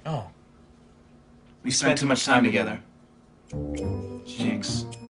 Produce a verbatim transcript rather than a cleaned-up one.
Oh. We spent too much time together. Jinx.